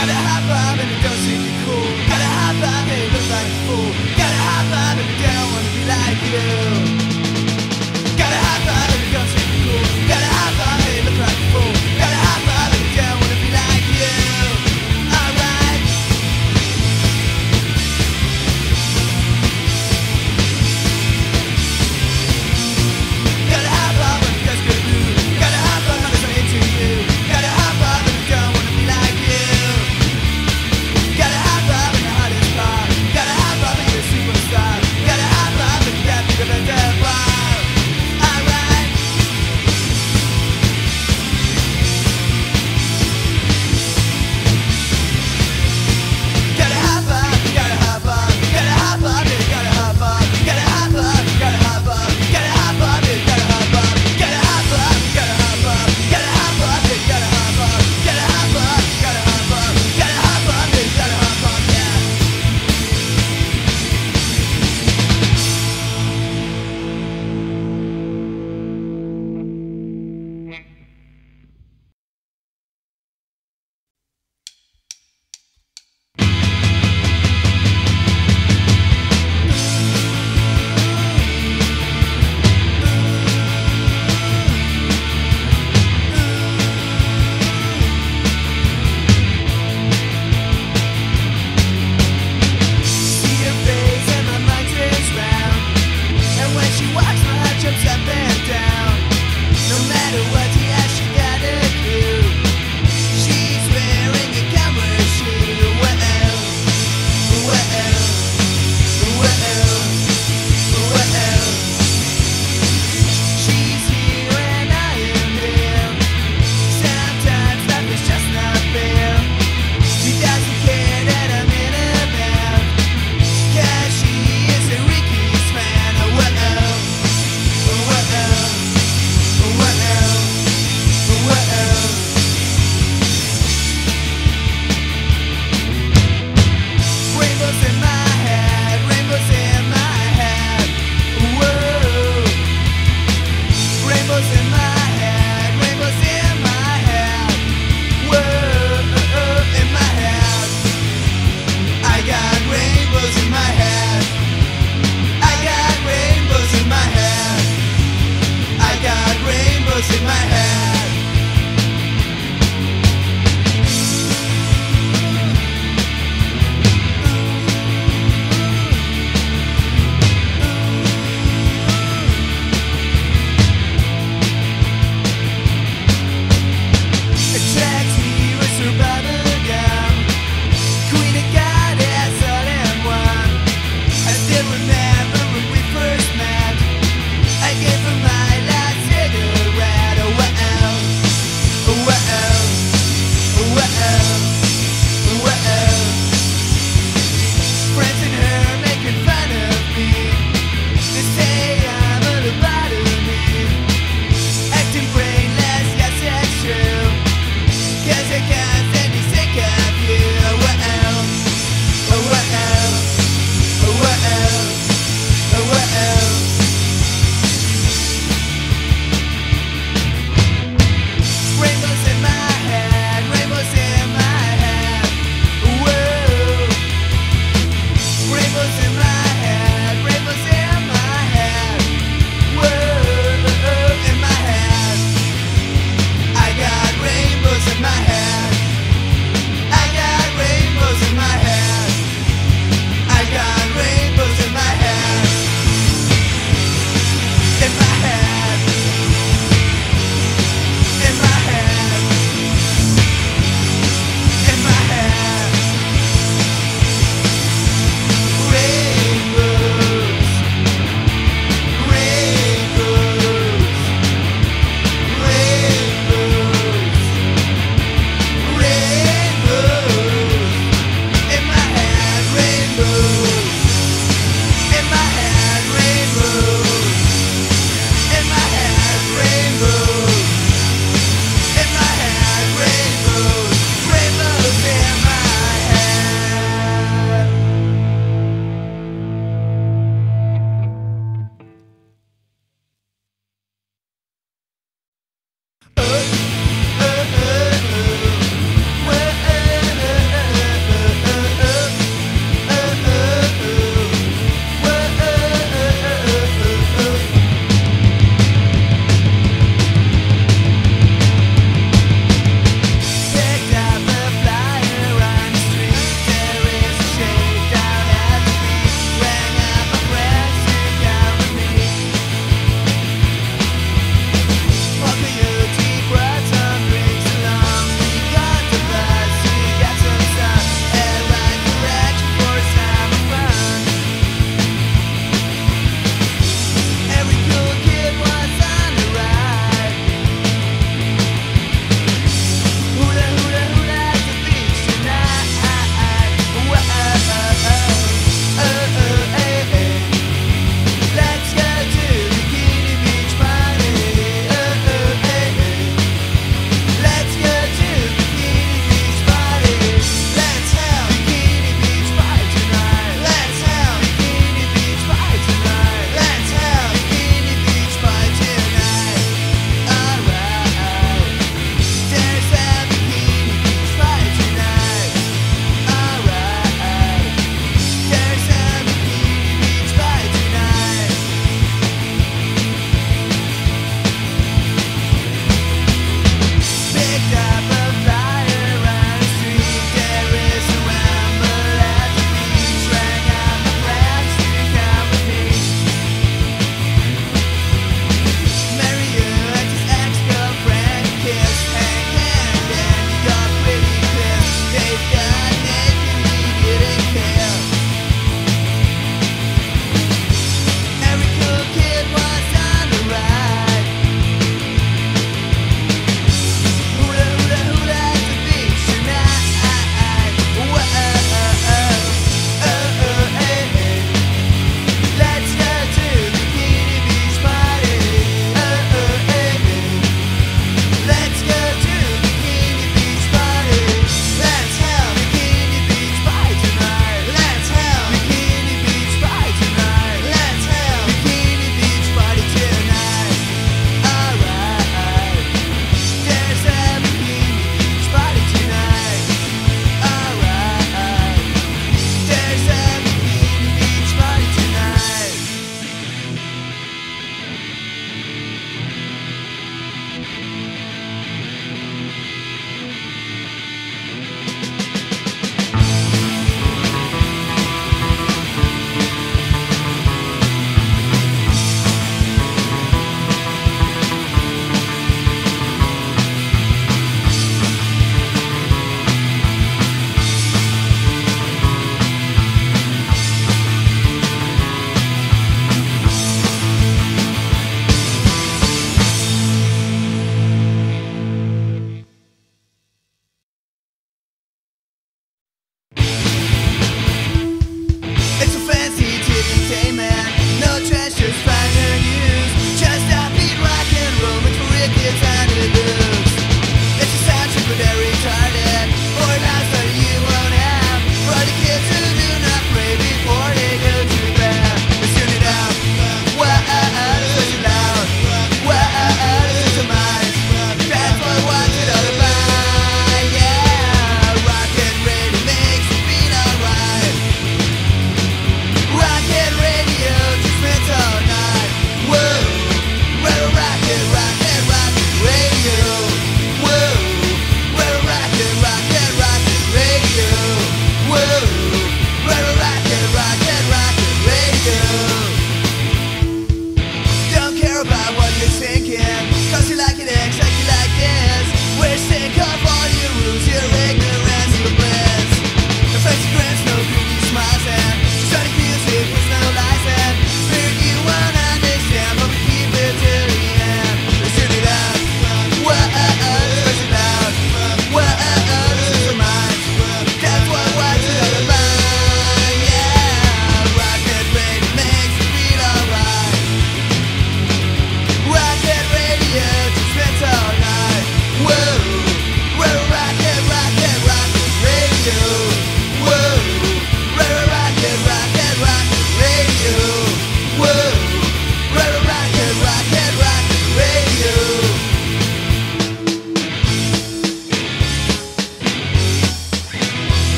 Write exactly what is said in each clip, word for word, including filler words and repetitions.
Gotta high five and it don't seem to cool. Gotta high five and it look like a fool. Gotta high five and I don't wanna be like you. Gotta high five and it don't seem to cool. Gotta high five and it look like a fool. Gotta high five and I don't wanna be like you. Alright. Gotta high five and it does good blue. Gotta high five and I'm into you. Gotta high five and I don't wanna be like you. Gotta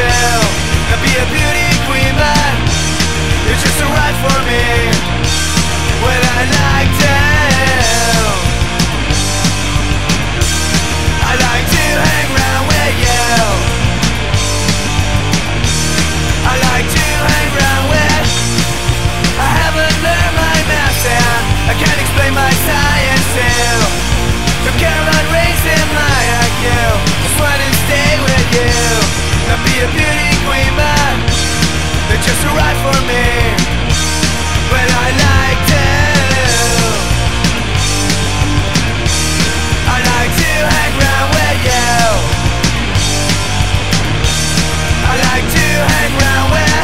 still. Not be a beauty queen, but you're just alright for me when I like to. I like to hang around with you. I like to hang around with. I haven't learned my math and I can't explain my science still. Don't care about raising my I Q, just wanna stay with you. Not be a beauty queen, but they're just alright for me when I like to. I like to hang around with you. I like to hang around with.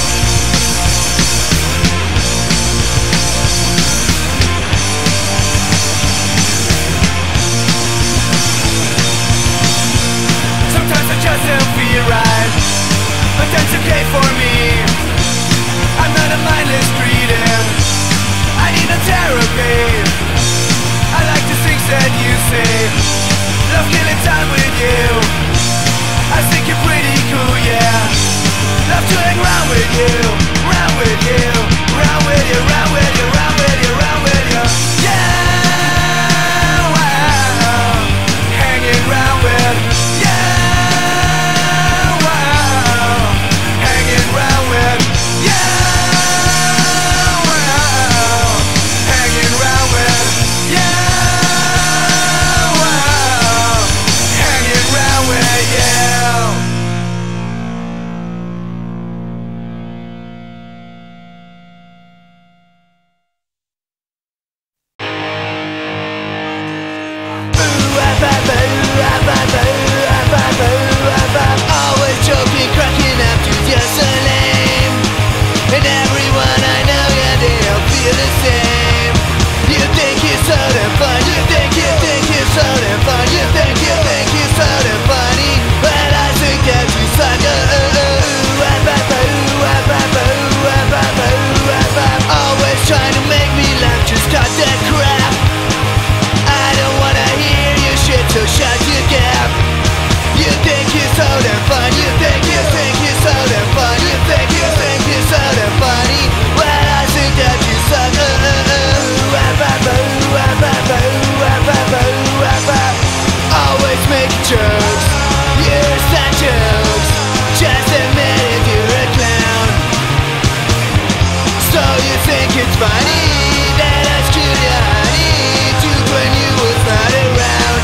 Sometimes I just don't feel right, but that's okay for me. I'm not a mindless greeting, I need a therapy. I like the things that you say, love killing time with you. I think you're pretty cool, yeah. Love to hang around with you, round with you, round with you, round with you, round with you, round with you. Yeah, wow, hanging round with. Yeah, wow, hanging round with. Yeah, wow, hanging round with. Yeah, wow, hanging round with you. Always joking, cracking up to just so lame. And everyone I know, yeah, they all feel the same. You think you're so damn fun, you think you think you're so damn fun, you think you think you're so damn funny, but I think that you suck. Oh, oh, oh, ah, ba, ba, ooh, ah, ba, ba, ooh, ah, ba, ba, ooh, ah, ba. Always trying to make me laugh, just cut that crap. I don't wanna hear your shit, so shut your gap. You think you're so damn fun, you think you think you're so damn fun, you think you think you're so damn funny, well I think that you suck. Oh, oh, oh, ah, ba, ba, ooh, ah, ba, ba, ooh, ah, ba, ba, ooh, ah, ba. Always making jokes, you're sad jokes, just admit it, you're a clown. So you think it's funny that I screwed your honey too when you was not around.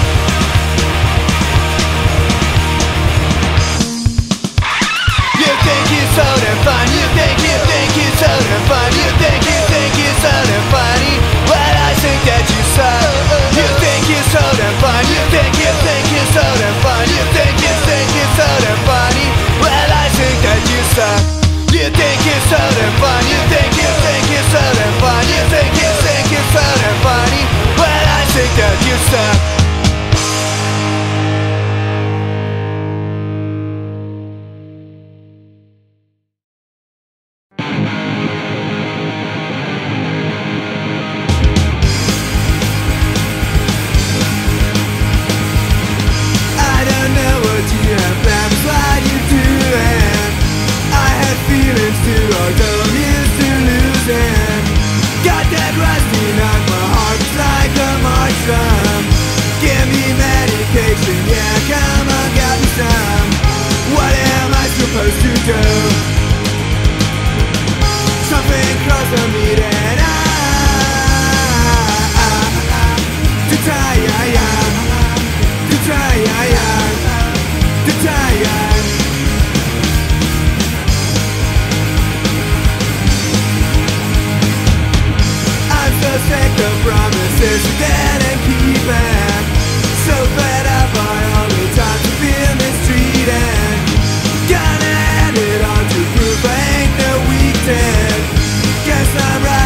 You think you're so damn fun, you think you think you're so damn fun, you think you think you're so damn funny, well I think that you suck. You think you're so damn fun, you think you think you're so damn fun, you think you think you're so damn funny, well I think that you suck. You think you're so damn fun, you think you think you're so damn fun, you think you think you're so damn funny, well I think that you suck. I don't know what you have planned, what you're doing. I had feelings too, although I'm used to losing. Got that rusty knock, my heart's like a March drum. Give me medication, yeah, come on, got me some. What am I supposed to do? Something crossed on me that I, I, I to try, I am, to try, I am, to try, I am. I'm so sick of promises that I'm keeping. So fed up by all the time to feel mistreated. Gonna hand it on to proof I ain't no weak. Guess I'm right.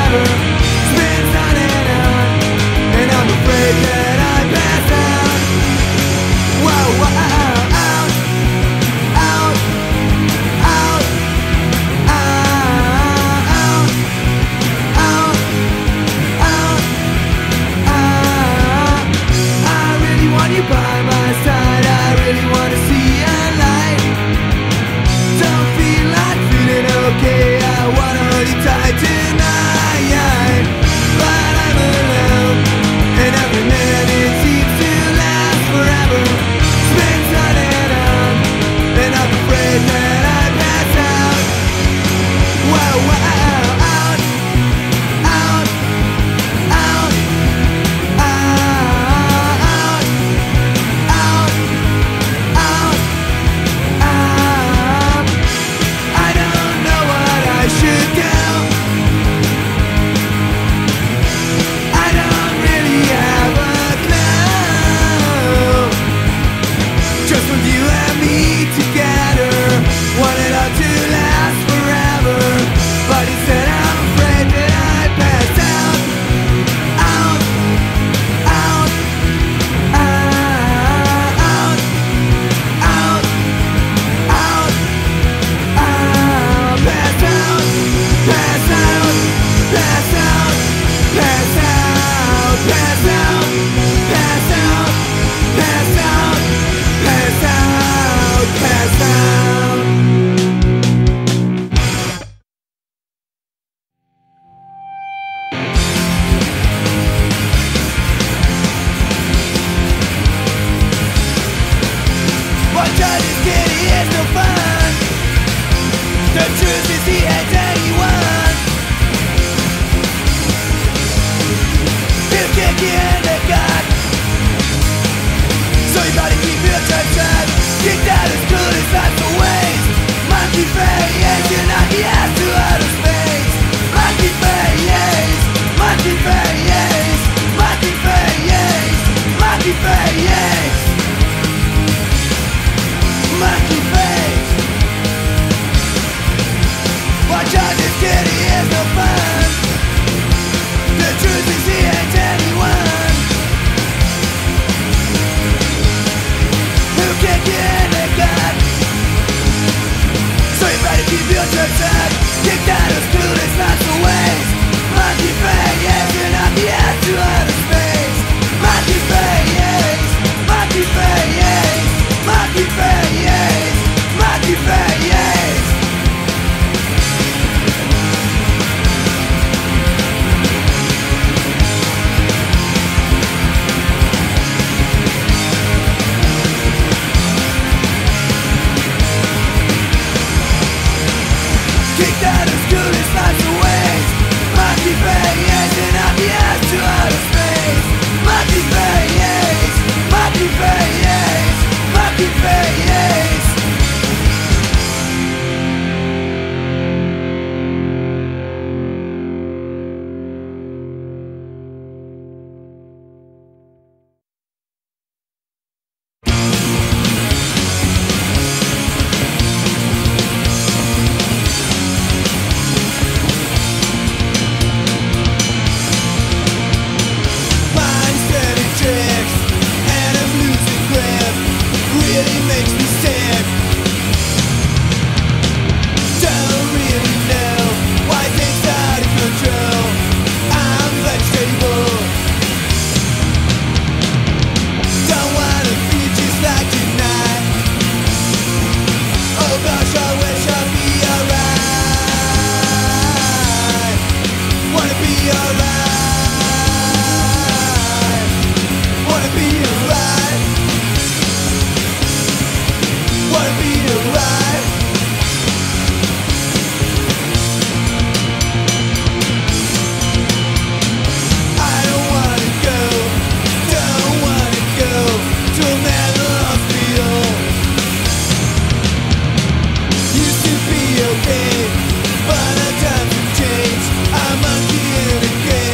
forever spins on and on, and I'm afraid that I pass out. Wow, wow, out, out, out, out, out, out, out. I really want you by my side, I really want to see a light. Don't feel like feeling okay, I wanna hold you tight tonight. But I'm alone, and every minute seems to last forever. Spins on and on, and I'm afraid that I pass out. Wow, wow, out, out, out, out, out, out, out. I don't know what I should do. I don't really have a clue. Just with you and me together, want it all to last forever. But instead I'm afraid that I pass out. Out, out, out, out, out, out. Pass out, pass out, pass out, pass out, pass out, pass out, pass out, pass out, pass out. What John is getting is no fun. The truth is he hates anyone. He'll kick you in the gut, so you better keep your church shut. Kicked out as cool as life for waste. Monkey face, you're not the ass to outer space. Monkey face, monkey face, monkey face, monkey face, monkey face. Watch out, this kitty is no fun. The truth is he hates anyone. He'll kick you in the gut, so you better keep your church up. Kicked out of school, it's not the waste. Monkey face, you're not the ass to outer space. Monkey face, monkey face, monkey face, monkey face. Kicked out of school, it's not the waste. Monkey face, you're not the ass to outer space. Monkey face, monkey face, monkey face. Mind's turning tricks, and I'm losing grip. Really makes me sick. Don't really know why things out of control. I'm vegetable. Don't wanna feel just like tonight. Oh gosh, I wish I'd be alright. Wanna be alright. Wanna be alright. Wanna be alright. I don't wanna go, don't wanna go to a mental hospital. Used to be okay, but the times have changed. I'm monkey in a game.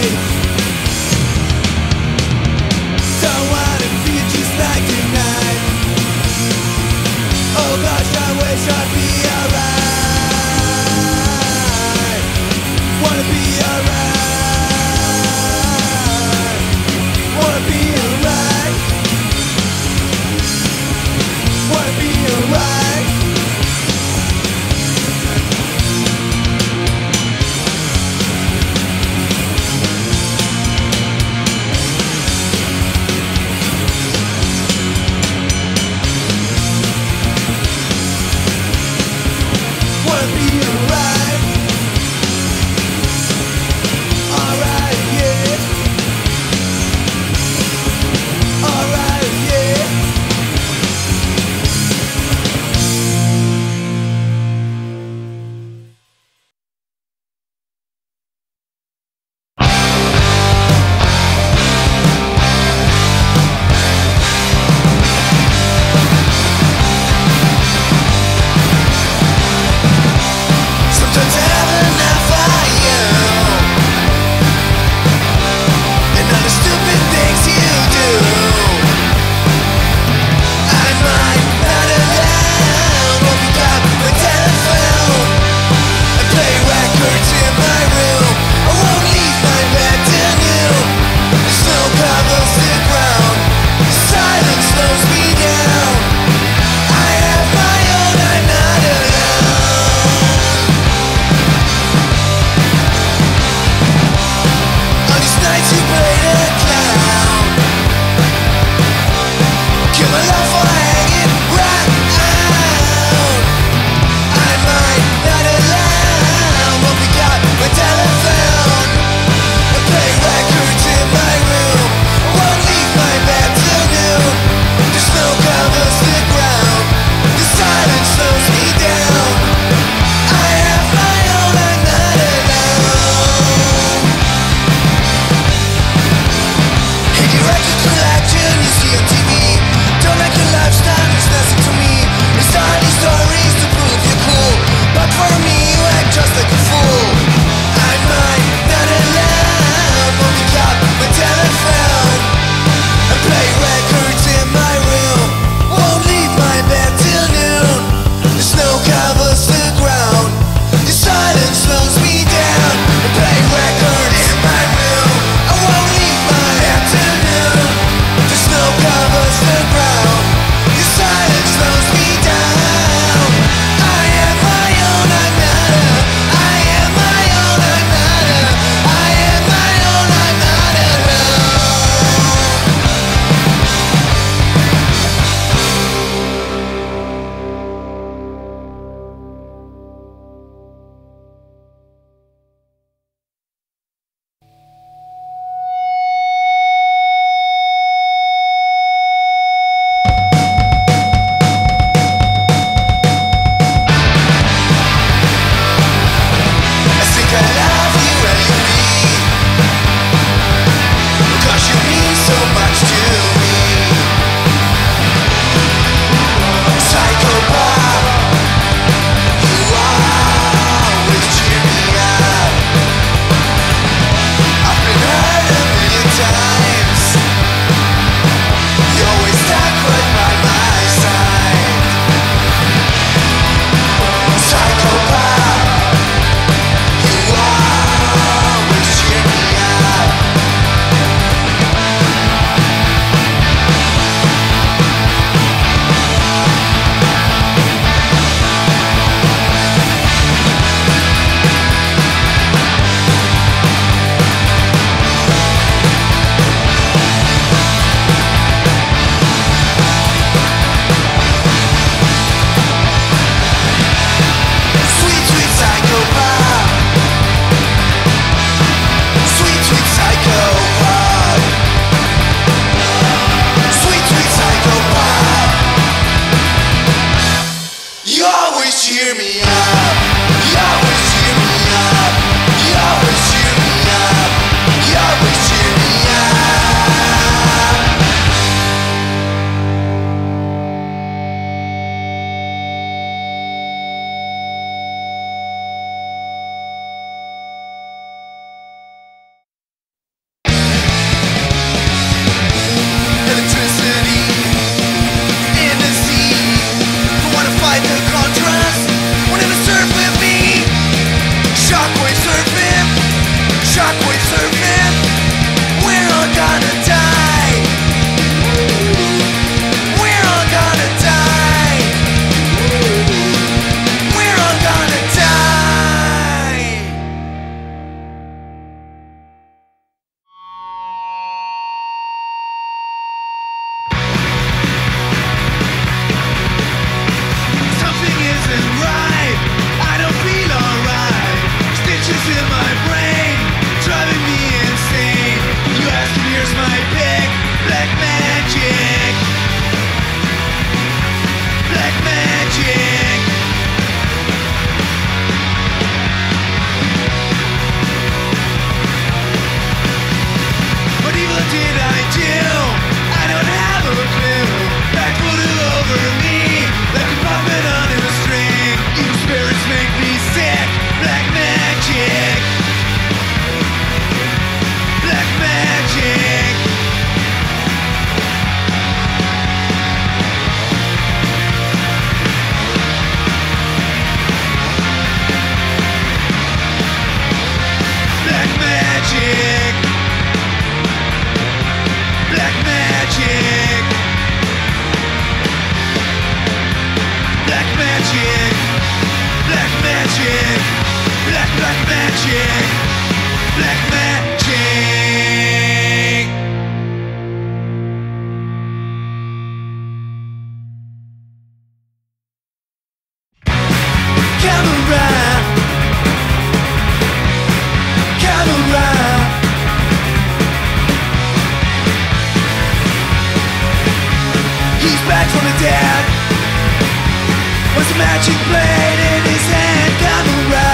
magic blade in his hand. Camera,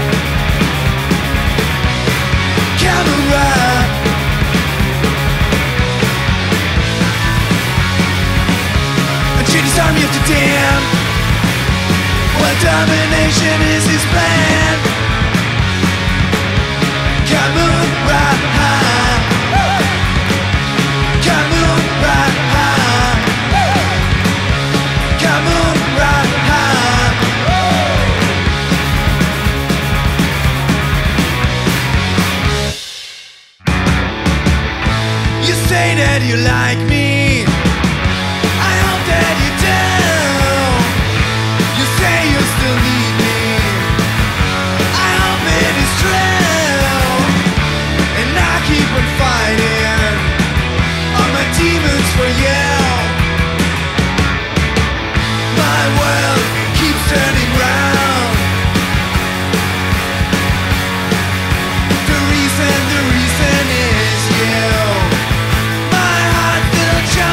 camera. And Jimmy's army of the damned. Well, domination is his plan. Camera, camera, camera. You say that you like me, I hope that you do. You say you still need me, I hope it is true. And I keep on fighting all my demons for you. My world keeps turning round. The reason, the reason is you. My heart still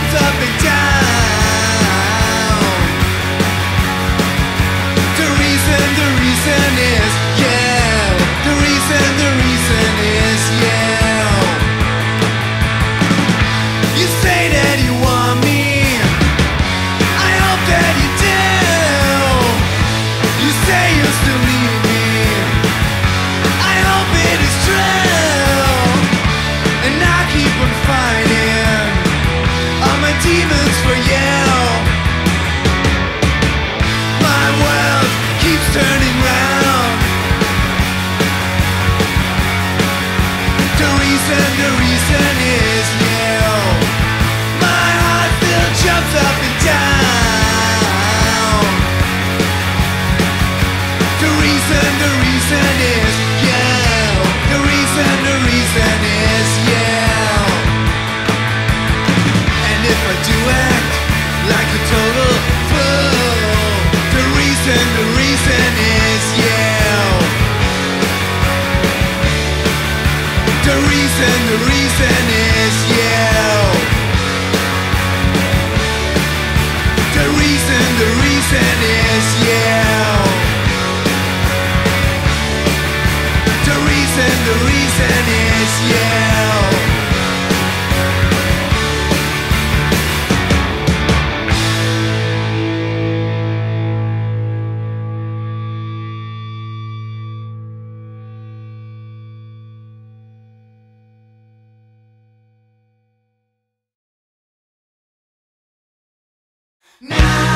reason, the reason is you. My heart still jumps up and down. The reason, the reason is you. The reason, the reason is you. And if I do act like a total fool, the reason, the reason is you. The reason, the reason is you. The reason, the reason is you. The reason, the reason is you. Now